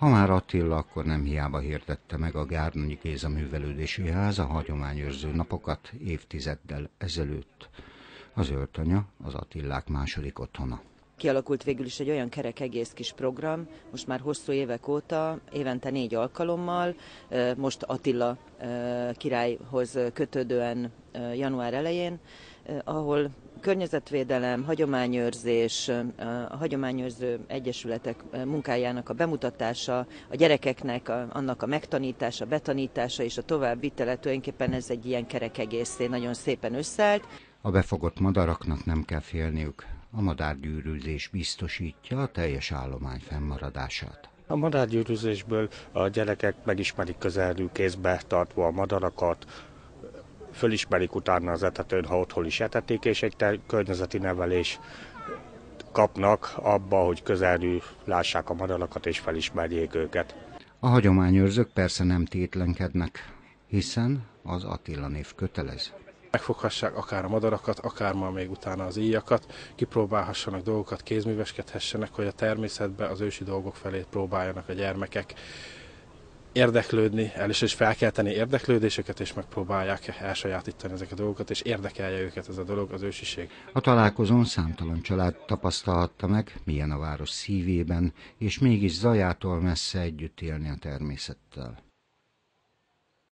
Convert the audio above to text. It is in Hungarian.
Ha már Attila, akkor nem hiába hirdette meg a Gárnonyi Géza Művelődési Ház a hagyományőrző napokat évtizeddel ezelőtt. Az Őrtanya az Attilák második otthona. Kialakult végül is egy olyan kerek egész kis program, most már hosszú évek óta, évente 4 alkalommal, most Attila királyhoz kötődően január elején, ahol környezetvédelem, hagyományőrzés, a hagyományőrző egyesületek munkájának a bemutatása, a gyerekeknek annak a megtanítása, betanítása és a továbbvitele, tulajdonképpen ez egy ilyen kerek egészé nagyon szépen összeállt. A befogott madaraknak nem kell félniük, a madárgyűrűzés biztosítja a teljes állomány fennmaradását. A madárgyűrűzésből a gyerekek megismerik közelről kézbe tartva a madarakat, fölismerik utána az etetőn, ha otthon is etetik, és egy környezeti nevelés kapnak abba, hogy közelről lássák a madarakat és felismerjék őket. A hagyományőrzők persze nem tétlenkednek, hiszen az Attila név kötelez. Megfoghassák akár a madarakat, akár ma még utána az íjakat, kipróbálhassanak dolgokat, kézműveskedhessenek, hogy a természetben az ősi dolgok felé próbáljanak a gyermekek érdeklődni, először is felkelteni érdeklődéseket, és megpróbálják elsajátítani ezeket a dolgokat, és érdekelje őket ez a dolog, az ősiség. A találkozón számtalan család tapasztalhatta meg, milyen a város szívében, és mégis zajától messze együtt élni a természettel.